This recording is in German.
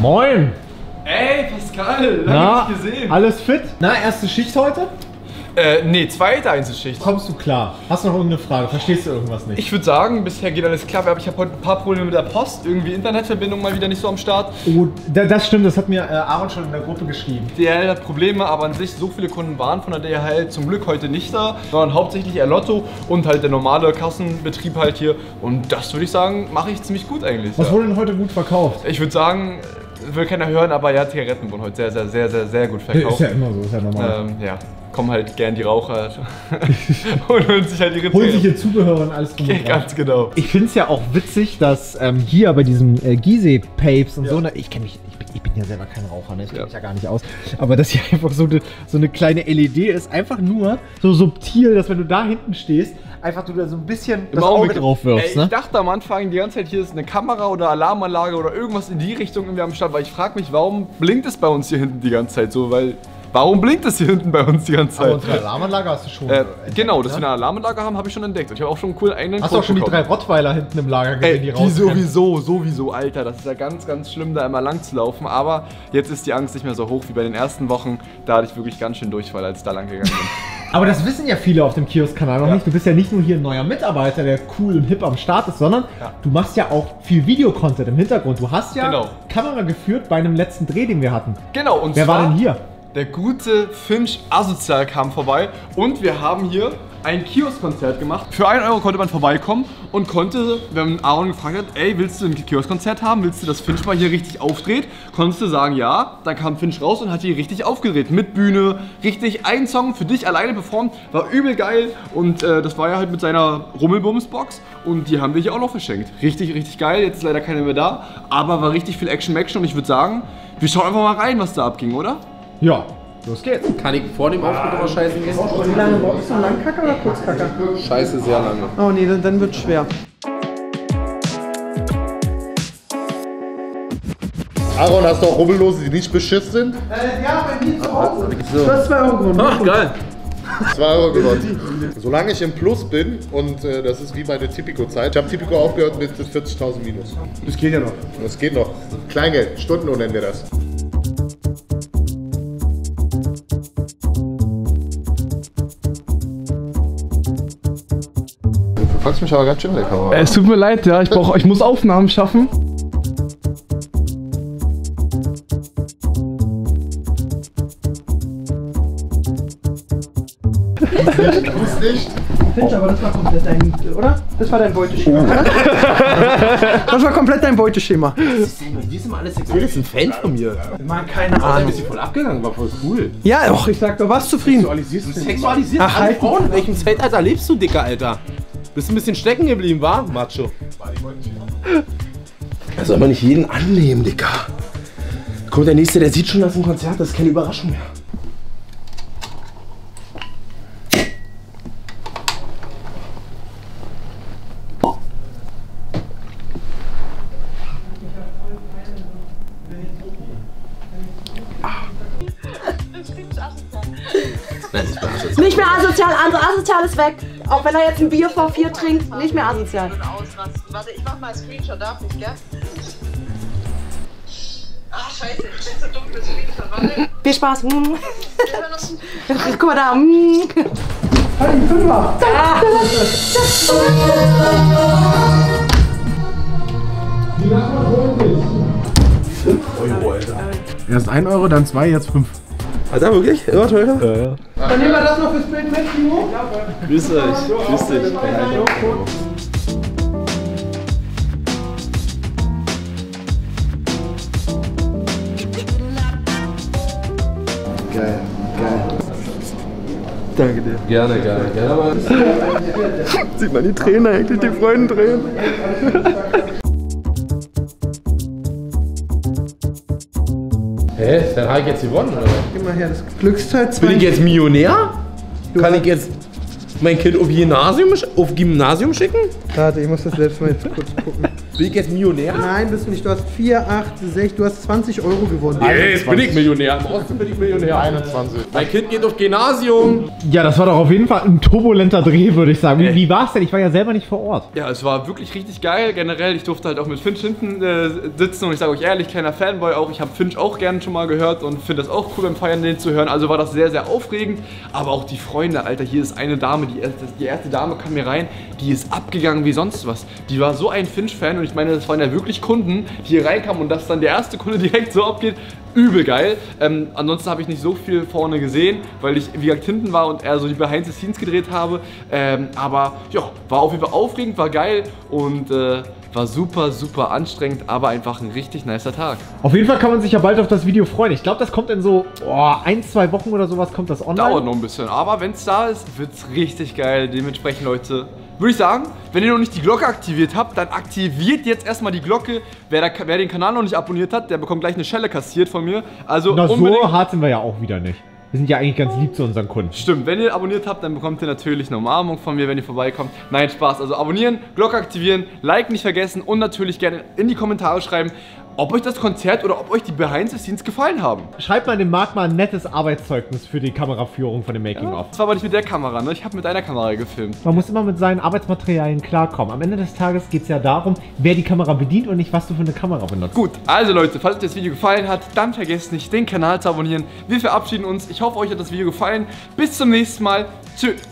Moin! Ey, Pascal, lange nicht gesehen. Alles fit? Na, erste Schicht heute? Nee, zweite Einzelschicht. Kommst du klar? Hast du noch irgendeine Frage? Verstehst du irgendwas nicht? Ich würde sagen, bisher geht alles klar. Ich habe heute ein paar Probleme mit der Post. Irgendwie Internetverbindung mal wieder nicht so am Start. Oh, das stimmt, das hat mir Aaron schon in der Gruppe geschrieben. DHL hat Probleme, aber an sich so viele Kunden waren von der DHL zum Glück heute nicht da, sondern hauptsächlich eher Lotto und halt der normale Kassenbetrieb halt hier. Und das würde ich sagen, mache ich ziemlich gut eigentlich. Was wurde denn heute gut verkauft? Ich würde sagen, will keiner hören, aber ja, Zigaretten wurden heute sehr gut verkauft. Ist ja immer so, ist ja normal. Ja. Kommen halt gern die Raucher und holen sich halt ihre Holen sich ihr Zubehör und alles drum und dran. Ganz genau. Ich finde es ja auch witzig, dass hier bei diesem Gizeh-Papes und so, ne, ich bin ja selber kein Raucher, ne? Ich kenne mich ja gar nicht aus, aber dass hier einfach so eine kleine LED ist, einfach nur so subtil, dass wenn du da hinten stehst, einfach du da so ein bisschen das Auge drauf wirfst. Ich dachte am Anfang die ganze Zeit, hier ist eine Kamera oder Alarmanlage oder irgendwas in die Richtung irgendwie am Start, weil ich frage mich, warum blinkt es bei uns hier hinten die ganze Zeit so, weil... Warum blinkt es hier hinten bei uns die ganze Zeit? Aber unsere Alarmanlage hast du schon entdeckt, genau, dass wir eine Alarmanlage haben, habe ich schon entdeckt. Und ich habe auch schon einen coolen eigenen Hast du auch schon die 3 Rottweiler hinten im Lager gesehen, die sowieso, Alter. Das ist ja ganz schlimm, da immer lang zu laufen. Aber jetzt ist die Angst nicht mehr so hoch wie bei den ersten Wochen. Da hatte ich wirklich ganz schön Durchfall, als ich da lang gegangen bin. Aber das wissen ja viele auf dem Kiosk-Kanal noch nicht. Du bist ja nicht nur hier ein neuer Mitarbeiter, der cool und hip am Start ist, sondern du machst ja auch viel Videocontent im Hintergrund. Du hast ja Kamera geführt bei einem letzten Dreh, den wir hatten. Genau, und wer war denn hier? Der gute Finch Asozial kam vorbei und wir haben hier ein Kiosk-Konzert gemacht. Für 1 Euro konnte man vorbeikommen und konnte, wenn Aaron gefragt hat, ey, willst du ein Kiosk-Konzert haben? Willst du, dass Finch mal hier richtig aufdreht? Konntest du sagen, ja. Dann kam Finch raus und hat hier richtig aufgedreht. Mit Bühne, richtig ein Song für dich alleine performt. War übel geil und das war ja halt mit seiner Rummelbums-Box und die haben wir hier auch noch verschenkt. Richtig geil. Jetzt ist leider keiner mehr da, aber war richtig viel Action und ich würde sagen, wir schauen einfach mal rein, was da abging, oder? Ja, los geht's. Kann ich vor dem Auftritt aber scheißen gehen? Wie lange brauchst du? Langkacke oder Kurzkacke? Scheiße, sehr lange. Oh nee, dann wird's schwer. Aaron, hast du auch Rubbellose, die nicht beschissen sind? Ja, bei mir zu Hause. Du hast 2 Euro gewonnen. Ach, geil. 2 Euro gewonnen. Solange ich im Plus bin, und das ist wie meine Tipico-Zeit, ich habe Tipico aufgehört mit 40.000 Minus. Das geht ja noch. Das geht noch. Kleingeld, Stundenlohn nennen wir das. Du fragst mich aber ganz schön in der Kamera. Es tut mir leid, ja, ich muss Aufnahmen schaffen. Du bist nicht. Finch, aber das war komplett dein, oder? Das war dein Beuteschema, oder? Das war komplett dein Beuteschema. Die sind alles sexuell, das ist ein Fan von mir. Mann, keine Ein Ahnung. bisschen voll abgegangen, war voll cool. Ja, doch, ich sag, du warst zufrieden. Sexualisiert Ach, alle halt. Frauen. In welchem Zeitalter lebst du, Dicker, Alter? Bist ein bisschen stecken geblieben, wa? Macho. Also aber nicht jeden annehmen, Dicker. Kommt der Nächste, der sieht schon das im Konzert, das ist keine Überraschung mehr. Nicht mehr asozial, andere asozial ist weg. Auch wenn er jetzt ein Bier vor 4 trinkt, nicht mehr asozial. Warte, ich mach mal einen Screenshot, darf ich, gell? Ach, scheiße, ich bin so dumm für Screenshot, warte. Viel Spaß. Guck mal da. Halt die Fünfer. Erst 1 Euro, dann 2, jetzt 5. Alter, wirklich? Immer teurer? Ja. Dann nehmen wir das noch fürs Bild mit, Timo. Grüß euch. Grüß dich. Geil. Danke dir. Gerne. Aber Sieht man die Tränen eigentlich, die Freudentränen? hä? Dann habe ich jetzt gewonnen, oder? Gib mal her, das Glücksteil 2. Bin ich jetzt Millionär? Kann ich jetzt mein Kind auf Gymnasium schicken? Warte, ich muss das selbst mal jetzt kurz gucken. Bin ich jetzt Millionär? Nein, bist du nicht. Du hast 4, 8, 6, du hast 20 Euro gewonnen. Jetzt bin ich Millionär. Im Osten bin ich Millionär. 21. Mein Kind geht auf Gymnasium. Ja, das war doch auf jeden Fall ein turbulenter Dreh, würde ich sagen. Wie war es denn? Ich war ja selber nicht vor Ort. Ja, es war wirklich richtig geil. Generell, ich durfte halt auch mit Finch hinten sitzen und ich sage euch ehrlich, kleiner Fanboy auch. Ich habe Finch auch gerne schon mal gehört und finde das auch cool beim Feiern, den zu hören. Also war das sehr, sehr aufregend. Aber auch die Freunde, Alter, hier ist eine Dame, die erste Dame kam mir rein, die ist abgegangen wie sonst was. Die war so ein Finch-Fan und ich meine, das waren ja wirklich Kunden, die hier reinkamen und dass dann der erste Kunde direkt so abgeht. Übel geil. Ansonsten habe ich nicht so viel vorne gesehen, weil ich wie gesagt hinten war und eher so die Behind the Scenes gedreht habe. Aber ja, war auf jeden Fall aufregend, war geil und war super, super anstrengend, aber einfach ein richtig nicer Tag. Auf jeden Fall kann man sich ja bald auf das Video freuen. Ich glaube, das kommt in so 1, 2 Wochen oder sowas kommt das online. Dauert noch ein bisschen, aber wenn es da ist, wird es richtig geil. Dementsprechend, Leute, würde ich sagen, wenn ihr noch nicht die Glocke aktiviert habt, dann aktiviert jetzt erstmal die Glocke. Wer den Kanal noch nicht abonniert hat, der bekommt gleich eine Schelle kassiert von mir. Also Na, unbedingt. so hart sind wir ja auch wieder nicht. Wir sind ja eigentlich ganz lieb zu unseren Kunden. Stimmt, wenn ihr abonniert habt, dann bekommt ihr natürlich eine Umarmung von mir, wenn ihr vorbeikommt. Nein, Spaß. Also abonnieren, Glocke aktivieren, Like nicht vergessen und natürlich gerne in die Kommentare schreiben, ob euch das Konzert oder ob euch die Behind the Scenes gefallen haben. Schreibt mal dem Marc mal ein nettes Arbeitszeugnis für die Kameraführung von dem Making-of. Das war aber nicht mit der Kamera, ne? Ich habe mit deiner Kamera gefilmt. Man muss immer mit seinen Arbeitsmaterialien klarkommen. Am Ende des Tages geht es ja darum, wer die Kamera bedient und nicht, was du für eine Kamera benutzt. Gut, also Leute, falls euch das Video gefallen hat, dann vergesst nicht, den Kanal zu abonnieren. Wir verabschieden uns. Ich hoffe, euch hat das Video gefallen. Bis zum nächsten Mal. Tschüss.